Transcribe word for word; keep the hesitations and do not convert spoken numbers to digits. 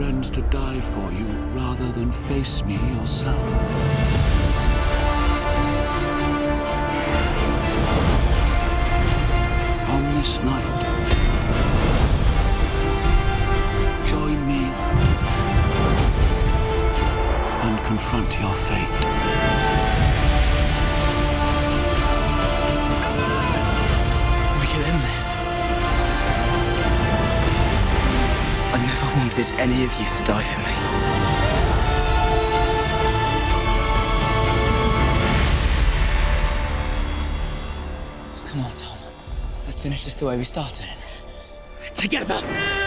friends to die for you rather than face me yourself. On this night, join me and confront your fate. We can end this. I never wanted any of you to die for me. Come on, Tom. Let's finish this the way we started it. Together!